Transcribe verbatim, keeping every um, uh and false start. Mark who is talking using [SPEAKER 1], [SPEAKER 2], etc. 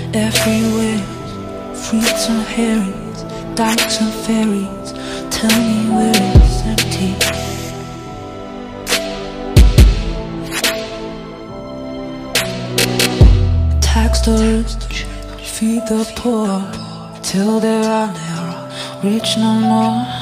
[SPEAKER 1] everywhere. Fruits and herrings, dykes and ferries. Tell me where it's empty. Tax the rich, feed the poor, till there are no rich no more.